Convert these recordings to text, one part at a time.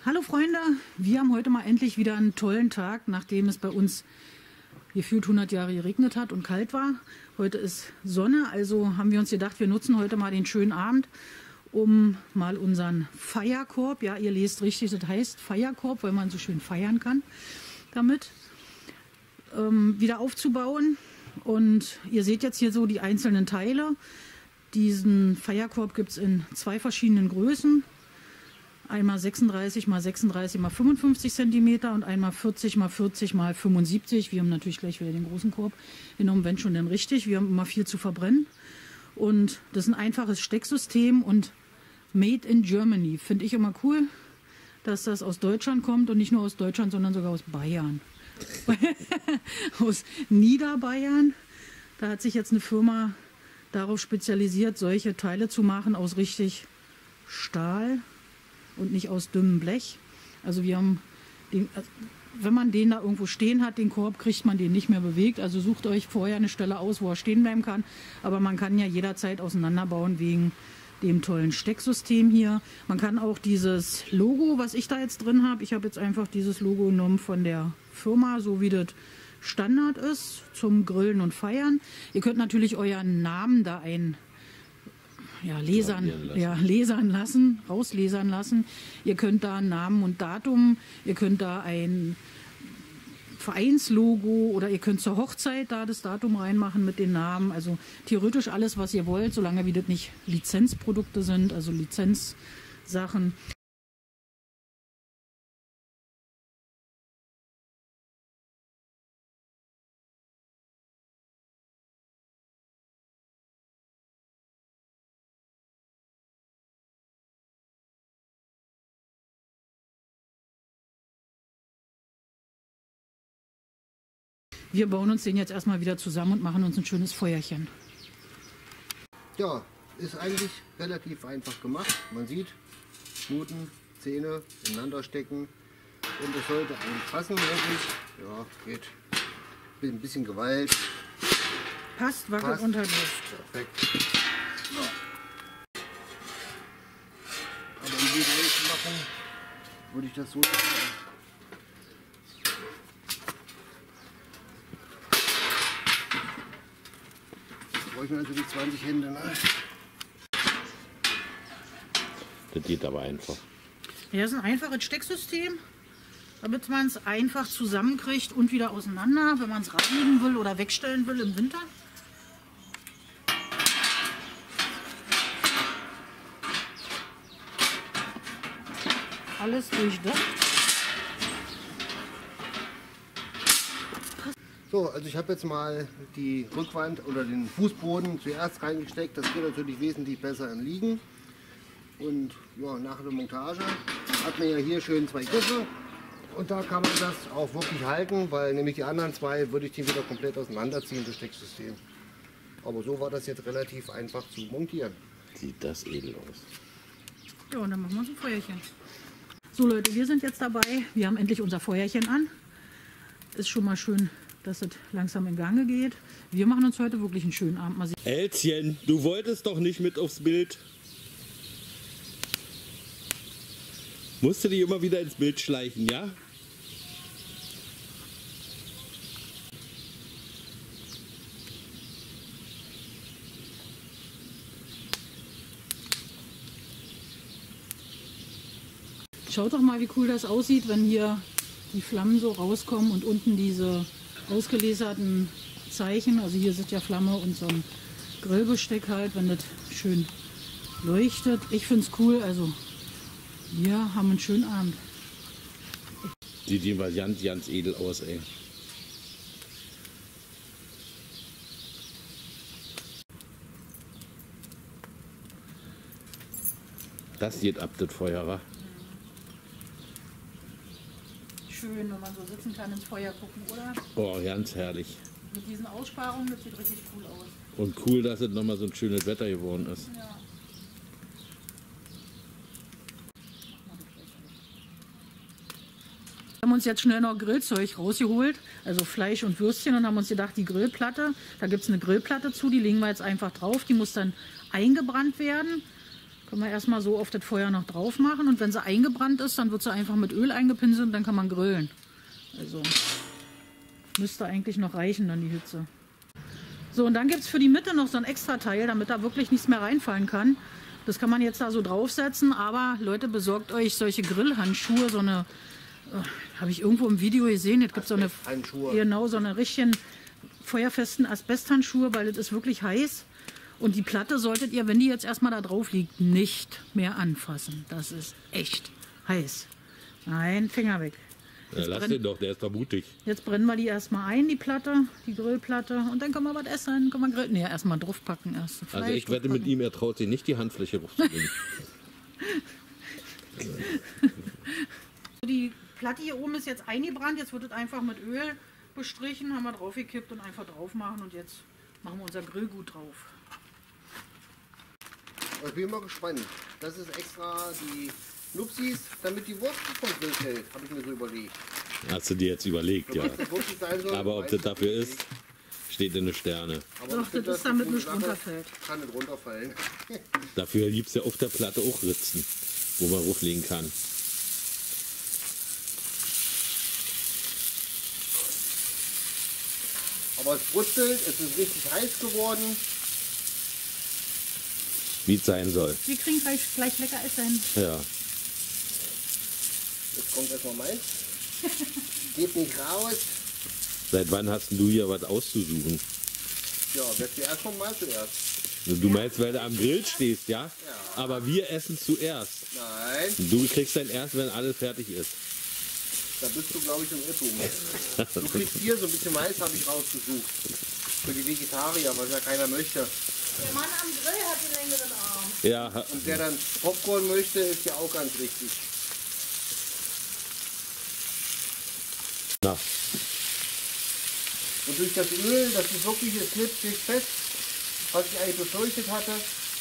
Hallo Freunde, wir haben heute mal endlich wieder einen tollen Tag, nachdem es bei uns gefühlt 100 Jahre geregnet hat und kalt war. Heute ist Sonne, also haben wir uns gedacht, wir nutzen heute mal den schönen Abend, um mal unseren Feierkorb, ja ihr lest richtig, das heißt Feierkorb, weil man so schön feiern kann damit, wieder aufzubauen. Und ihr seht jetzt hier so die einzelnen Teile. Diesen Feierkorb gibt es in zwei verschiedenen Größen. Einmal 36 x 36 x 55 cm und einmal 40 x 40 x 75. Wir haben natürlich gleich wieder den großen Korb genommen, wenn schon dann richtig. Wir haben immer viel zu verbrennen. Und das ist ein einfaches Stecksystem und made in Germany. Finde ich immer cool, dass das aus Deutschland kommt und nicht nur aus Deutschland, sondern sogar aus Bayern. Aus Niederbayern. Da hat sich jetzt eine Firma darauf spezialisiert, solche Teile zu machen aus richtig Stahl und nicht aus dünnem Blech. Also wir haben den, wenn man den da irgendwo stehen hat, den Korb, kriegt man den nicht mehr bewegt. Also sucht euch vorher eine Stelle aus, wo er stehen bleiben kann. Aber man kann ja jederzeit auseinanderbauen wegen dem tollen Stecksystem hier. Man kann auch dieses Logo, was ich da jetzt drin habe, ich habe jetzt einfach dieses Logo genommen von der Firma, so wie das Standard ist, zum Grillen und Feiern. Ihr könnt natürlich euren Namen da rauslesern lassen. Ihr könnt da Namen und Datum, ihr könnt da ein Vereinslogo oder ihr könnt zur Hochzeit da das Datum reinmachen mit den Namen. Also theoretisch alles, was ihr wollt, solange wie das nicht Lizenzprodukte sind, also Lizenzsachen. Wir bauen uns den jetzt erstmal wieder zusammen und machen uns ein schönes Feuerchen. Ja, ist eigentlich relativ einfach gemacht. Man sieht, Schnuten, Zähne ineinander stecken und es sollte eigentlich passen, wirklich. Ja, geht. Mit ein bisschen Gewalt. Passt, wackelt unter Luft. Perfekt. So. Aber um die Rolle zu machen, würde ich das so machen. Bräuchten also die 20 Hände, ne? Das geht aber einfach. Ja, das ist ein einfaches Stecksystem, damit man es einfach zusammenkriegt und wieder auseinander, wenn man es reinigen will oder wegstellen will im Winter. Alles durchdacht. So, also ich habe jetzt mal die Rückwand oder den Fußboden zuerst reingesteckt. Das geht natürlich wesentlich besser im Liegen. Und ja, nach der Montage hat man ja hier schön zwei Griffe. Und da kann man das auch wirklich halten, weil nämlich die anderen zwei würde ich die wieder komplett auseinanderziehen, das Stecksystem. Aber so war das jetzt relativ einfach zu montieren. Sieht das edel aus. Ja, und dann machen wir uns ein Feuerchen. So Leute, wir sind jetzt dabei. Wir haben endlich unser Feuerchen an. Ist schon mal schön, dass es langsam in Gange geht. Wir machen uns heute wirklich einen schönen Abend. Mal sehen. Elschen, du wolltest doch nicht mit aufs Bild. Musst du dich immer wieder ins Bild schleichen, ja? Schaut doch mal, wie cool das aussieht, wenn hier die Flammen so rauskommen und unten diese ausgelaserten Zeichen, also hier sind ja Flamme und so ein Grillbesteck halt, wenn das schön leuchtet. Ich finde es cool, also wir haben einen schönen Abend. Sieht jedenfalls ganz edel aus, ey. Das geht ab, das Feuer, wa? Schön, wenn man so sitzen kann, ins Feuer gucken, oder? Oh, ganz herrlich. Mit diesen Aussparungen, das sieht richtig cool aus. Und cool, dass es nochmal so ein schönes Wetter geworden ist. Ja. Wir haben uns jetzt schnell noch Grillzeug rausgeholt, also Fleisch und Würstchen, und haben uns gedacht, die Grillplatte, da gibt es eine Grillplatte zu, die legen wir jetzt einfach drauf, die muss dann eingebrannt werden. Können wir erstmal so auf das Feuer noch drauf machen. Und wenn sie eingebrannt ist, dann wird sie einfach mit Öl eingepinselt und dann kann man grillen. Also müsste eigentlich noch reichen, dann die Hitze. So, und dann gibt es für die Mitte noch so ein extra Teil, damit da wirklich nichts mehr reinfallen kann. Das kann man jetzt da so draufsetzen, aber Leute, besorgt euch solche Grillhandschuhe, so eine, habe ich irgendwo im Video gesehen, jetzt gibt es so eine, genau, so eine richtigen feuerfesten Asbesthandschuhe, weil das ist wirklich heiß. Und die Platte solltet ihr, wenn die jetzt erstmal da drauf liegt, nicht mehr anfassen. Das ist echt heiß. Nein, Finger weg. Ja, lass den doch, der ist doch mutig. Jetzt brennen wir die erstmal ein, die Platte, die Grillplatte. Und dann können wir was essen, können wir grillen. Nee, erstmal draufpacken erst. Also ich wette mit ihm, er traut sich nicht, die Handfläche hochzunehmen. Die Platte hier oben ist jetzt eingebrannt. Jetzt wird es einfach mit Öl bestrichen, haben wir draufgekippt und einfach drauf machen. Und jetzt machen wir unser Grillgut drauf. Ich bin mal gespannt. Das ist extra die Nupsis, damit die Wurst vom Grill hält, habe ich mir so überlegt. Hast du dir jetzt überlegt, ja. Soll, Aber ob das dafür ist, steht in den Sterne. Aber doch, das ist damit nicht runterfällt. Kann nicht runterfallen. Dafür gibt es ja auf der Platte auch Ritzen, wo man rauflegen kann. Aber es brutzelt, es ist richtig heiß geworden. Wie es sein soll. Wir kriegen gleich lecker Essen. Ja. Jetzt kommt erstmal meins. Geht nicht raus. Seit wann hast du hier was auszusuchen? Ja, wer zuerst kommt, mal zuerst. Du meinst, weil du am Grill stehst, ja? Aber wir essen zuerst. Nein, Du kriegst dann erst, wenn alles fertig ist. da bist du, glaube ich, im Irrtum. Du kriegst hier so ein bisschen Mais, habe ich rausgesucht. Für die Vegetarier, was ja keiner möchte. Der Mann am Grill hat den längeren Arm. Ja, Und wer dann Popcorn möchte, ist ja auch ganz richtig. na, Und durch das Öl, das ist wirklich, es klippt sich fest, was ich eigentlich befürchtet hatte.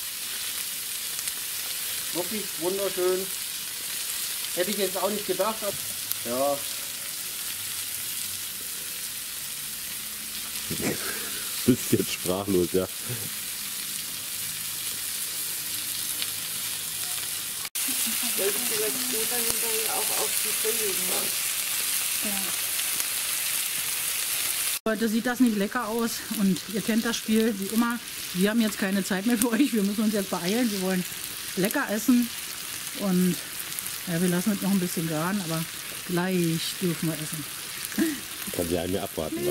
Wirklich wunderschön. Hätte ich jetzt auch nicht gedacht. Aber ja, bist jetzt sprachlos, ja. Sollten Sie das Brot dann hinterher auch auf die Grill legen, ne? Heute sieht das nicht lecker aus und ihr kennt das Spiel wie immer. Wir haben jetzt keine Zeit mehr für euch, wir müssen uns jetzt beeilen. Wir wollen lecker essen und ja, wir lassen es noch ein bisschen garen, aber gleich dürfen wir essen. Kann sie einen mehr abwarten, wa?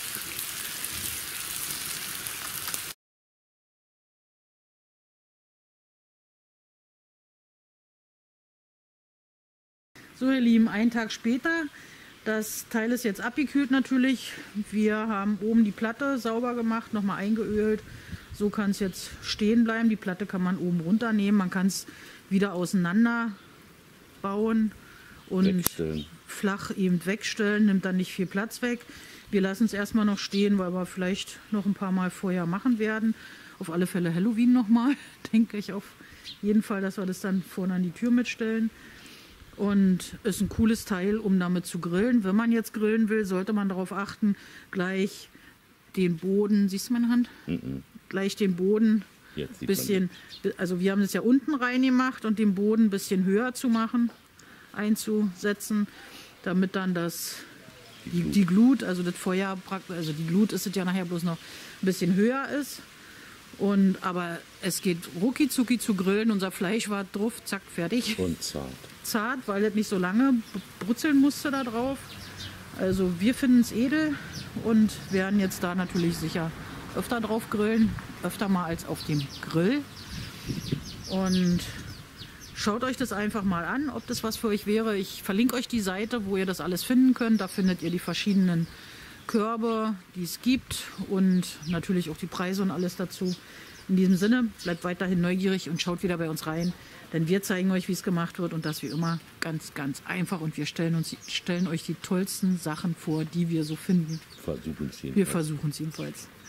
So ihr Lieben, einen Tag später, das Teil ist jetzt abgekühlt natürlich. Wir haben oben die Platte sauber gemacht, nochmal eingeölt. So kann es jetzt stehen bleiben. Die Platte kann man oben runternehmen, man kann es wieder auseinander bauen und Wegstellen. flach eben wegstellen, nimmt dann nicht viel Platz weg. Wir lassen es erstmal noch stehen, weil wir vielleicht noch ein paar Mal vorher machen werden. Auf alle Fälle Halloween nochmal, denke ich auf jeden Fall, dass wir das dann vorne an die Tür mitstellen. Und ist ein cooles Teil, um damit zu grillen. Wenn man jetzt grillen will, sollte man darauf achten, gleich den Boden, siehst du meine Hand? Gleich den Boden Jetzt sieht bisschen, also wir haben es ja unten reingemacht und den Boden ein bisschen höher zu machen, einzusetzen, damit dann die Glut, also das Feuer, also die Glut ist es ja nachher bloß noch ein bisschen höher ist. Aber es geht rucki zucki zu grillen, unser Fleisch war drauf, zack, fertig. Und zart. Zart, weil es nicht so lange brutzeln musste da drauf. Also wir finden es edel und werden jetzt da natürlich sicher öfter drauf grillen, öfter mal als auf dem Grill. Und schaut euch das einfach mal an, ob das was für euch wäre. Ich verlinke euch die Seite, wo ihr das alles finden könnt. Da findet ihr die verschiedenen Körbe, die es gibt und natürlich auch die Preise und alles dazu. In diesem Sinne, bleibt weiterhin neugierig und schaut wieder bei uns rein, denn wir zeigen euch, wie es gemacht wird und das wie immer ganz, ganz einfach und wir stellen euch die tollsten Sachen vor, die wir so finden. Versuchen Sie. Wir versuchen es jedenfalls.